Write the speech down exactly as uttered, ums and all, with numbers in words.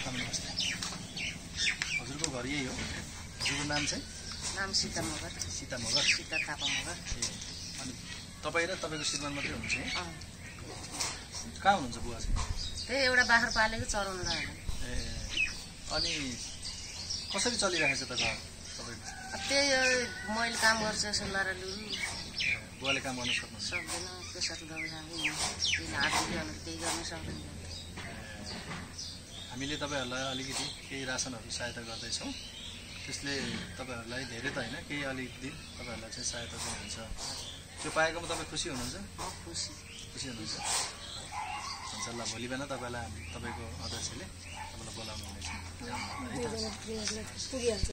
नमस्ते। हजुरको घर यही हो? हजुरको नाम चाहिँ? नाम सीता मगर। सीता मगर? सीता थापा मगर। ए अनि तपाईँ र तपाईँको श्रीमान मात्रै हुनुहुन्छ है? अँ। कहाँ हुनुहुन्छ बुवा चाहिँ? त्यही एउटा बाख्रा पालेको चराउनु लाग्यो। ए अनि कसरी चलिरहेको छ त घर तपाईँको? त्यही मैले काम गर्छु यसो नरालु। बुवाले काम गर्न सक्नुहुन्छ? सक्दैन, प्रेसर दबाई खाँदैन। त्यही हात दुख्यो भने त्यही गर्न सक्दैन। हामीले तपाईँहरूलाई अलिकति केही रासनहरू सहायता गर्दैछौँ। त्यसले तपाईँहरूलाई धेरै त होइन, केही अलिकति तपाईँहरूलाई चाहिँ सहायता चाहिँ हुन्छ। त्यो पाएकोमा तपाईँ खुसी हुनुहुन्छ? खुसी खुसी हुनुहुन्छ? हुन्छ ल, भोलि बिहान तपाईँलाई तपाईँको अध्यक्षले तपाईँलाई बोलाउनु हुनेछ।